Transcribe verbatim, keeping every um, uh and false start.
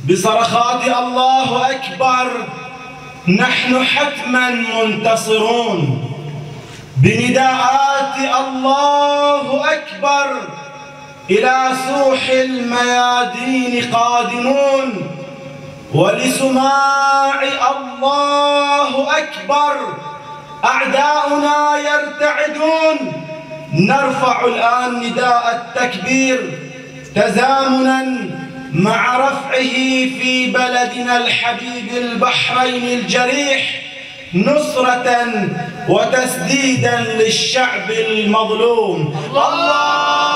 بصرخات الله أكبر نحن حتما منتصرون، بنداءات الله أكبر إلى سوح الميادين قادمون، ولسماع الله أكبر أعداؤنا يرتعدون. نرفع الآن نداء التكبير تزامنا مع رفعه في بلدنا الحبيب البحرين الجريح، نصرة وتسديدا للشعب المظلوم. الله